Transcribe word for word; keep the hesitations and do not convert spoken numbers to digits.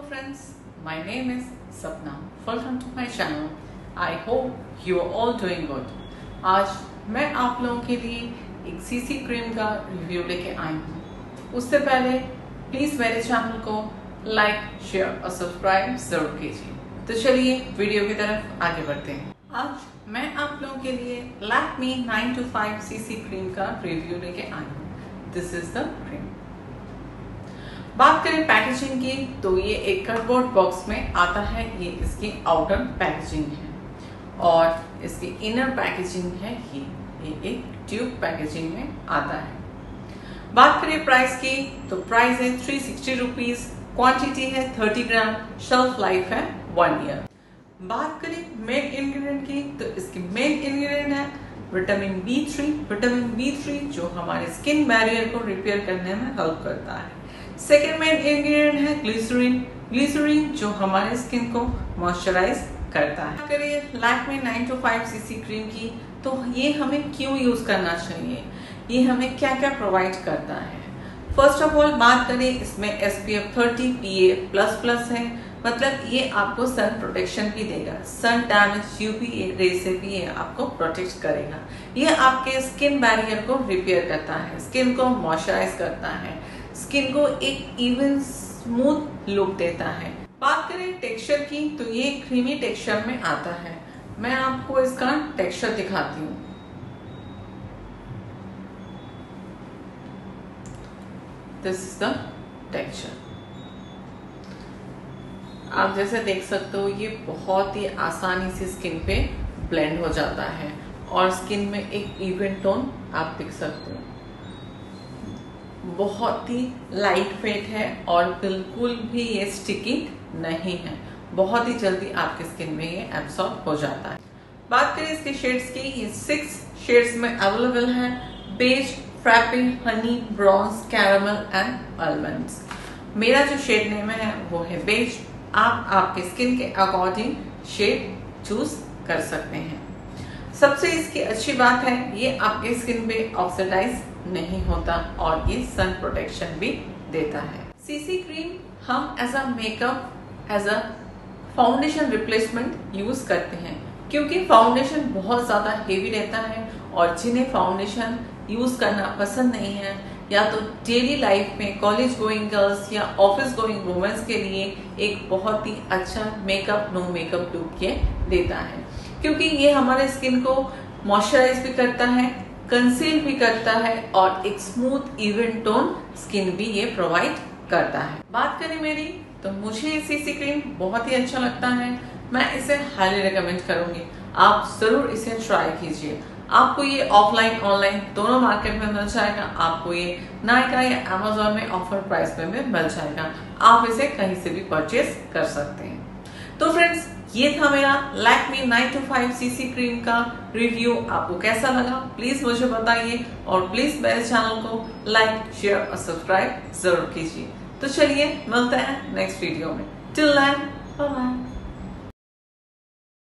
friends, my name is Sapna. Welcome to my channel. I hope you are all doing good. आज मैं आप लोगों के लिए एक सीसी क्रीम का रिव्यू लेके आई हूँ। उससे पहले प्लीज मेरे चैनल को लाइक, शेयर और सब्सक्राइब जरूर कीजिए। तो चलिए वीडियो की तरफ आगे बढ़ते हैं। आज मैं आप लोगों के लिए Lakme nine two five CC cream का रिव्यू लेके आई हूँ। This is the cream. बात करें पैकेजिंग की तो ये एक कार्डबोर्ड बॉक्स में आता है। ये इसकी आउटर पैकेजिंग है और इसकी इनर पैकेजिंग है ये ये एक ट्यूब पैकेजिंग में आता है। बात करें प्राइस की तो प्राइस है थ्री सिक्सटी रुपीज, क्वांटिटी है थर्टी ग्राम, शेल्फ लाइफ है वन ईयर। बात करें मेन इंग्रेडिएंट की तो इसकी मेन इंग्रेडिएंट है vitamin B three. Vitamin B three जो हमारे स्किन बैरियर को रिपेयर करने में हेल्प करता है। सेकेंड मेन इंग्रेडिएंट है ग्लिसरीन। ग्लिसरीन जो हमारे स्किन को मॉइस्चराइज करता है। बात करें Lakme nine two five CC cream की तो ये हमें क्यों यूज करना चाहिए, ये हमें क्या क्या प्रोवाइड करता है। फर्स्ट ऑफ ऑल बात करें इसमें S P F thirty P A plus plus है, मतलब ये आपको सन प्रोटेक्शन भी देगा। सन डैमेज यूवी रे से भी ये आपको प्रोटेक्ट करेगा। ये आपके स्किन बैरियर को रिपेयर करता है, स्किन को मॉइस्चराइज करता है, स्किन को एक इवन स्मूथ लुक देता है। बात करें टेक्सचर की तो ये क्रीमी टेक्सचर में आता है। मैं आपको इसका टेक्सचर दिखाती हूँ। This is the texture. आप जैसे देख सकते हो ये बहुत ही आसानी से स्किन पे ब्लेंड हो जाता है और स्किन में एक इवन टोन आप देख सकते हो। बहुत ही लाइट वेट है और बिल्कुल भी ये स्टिकी नहीं है। बहुत ही जल्दी आपके स्किन में ये एब्सॉर्ब हो जाता है। बात करें इसके शेड्स की, ये सिक्स शेड्स में अवेलेबल है। Beige, frappe, honey, bronze, caramel and almonds. मेरा जो शेड नेम है वो है बेज। आप आपके स्किन के अकॉर्डिंग शेड चूज कर सकते हैं। सबसे इसकी अच्छी बात है ये आपके स्किन पे ऑक्सीडाइज नहीं होता और ये सन प्रोटेक्शन भी देता है। सीसी क्रीम हम as a makeup, as a foundation replacement use करते हैं क्योंकि फाउंडेशन बहुत ज्यादा हेवी रहता है और जिन्हें फाउंडेशन यूज करना पसंद नहीं है या तो डेली लाइफ में कॉलेज गोइंग गर्ल्स या ऑफिस गोइंग वुमेन्स के लिए एक बहुत ही अच्छा मेकअप नो मेकअप लुक ये देता है क्योंकि ये हमारे स्किन को मॉइस्चराइज भी करता है, कंसील भी करता है और एक स्मूथ इवन टोन स्किन भी ये प्रोवाइड करता है। बात करें मेरी तो मुझे ये सीसी क्रीम बहुत ही अच्छा लगता है। मैं इसे हाईली रिकमेंड करूंगी। आप जरूर इसे ट्राई कीजिए। आपको ये ऑफलाइन ऑनलाइन दोनों मार्केट में मिल जाएगा। आपको ये नायका या अमेजोन में ऑफर प्राइस में भी मिल जाएगा। आप इसे कहीं से भी परचेज कर सकते हैं। तो फ्रेंड्स ये था मेरा Lakme nine two five CC cream का रिव्यू। आपको कैसा लगा प्लीज मुझे बताइए और प्लीज मेरे चैनल को लाइक, शेयर और सब्सक्राइब जरूर कीजिए। तो चलिए मिलते हैं नेक्स्ट वीडियो में। Till then bye bye.